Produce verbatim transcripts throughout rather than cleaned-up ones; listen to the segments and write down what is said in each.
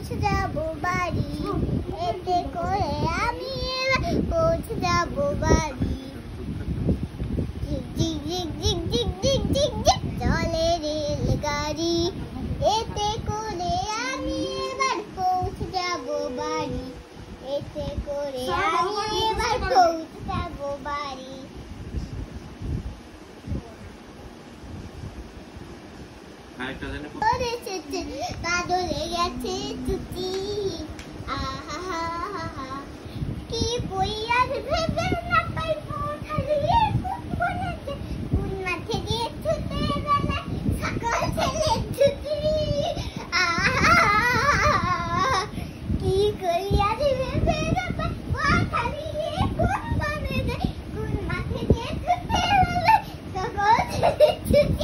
পৌঁছে যাবো বাড়ি, এতে করে আমি এবার পৌঁছে যাবো বাড়ি। ঝিক ঝিক ঝিক ঝিক ঝিক ঝিক ঝিক চলে রেলগাড়ি, এতে করে আমি এবার পৌঁছে যাবো বাড়ি, এতে করে আমি এবার পৌঁছে যাবো বাড়ি। বাদলে গেছে ছুটি, আহা কি বইয়ার ভেবে না পাই হারিয়ে বনেছে কোন মাঠে গিয়ে ছুটে গেলে সকল ছেলে ছুটি, আহা কি করিয়ার ভেবে না পাই হারিয়ে কোন বনেছে কোন মাঠে গিয়ে ছুটে গেলে সকল ছেলে ছুটি।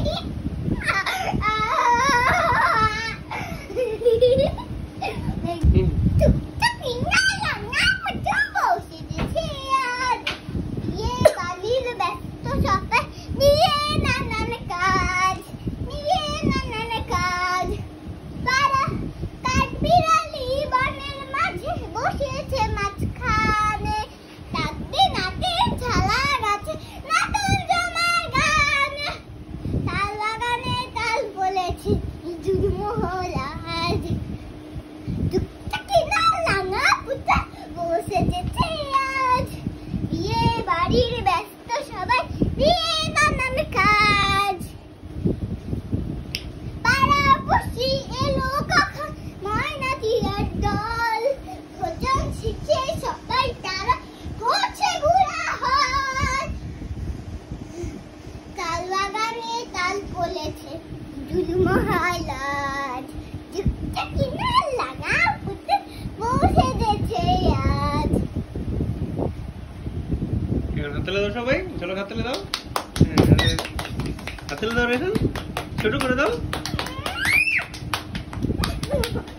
হাততালি দাও সবাই, চলো হাততালি দাও, হাততালি দাও, রেহান ছোট করে দাও।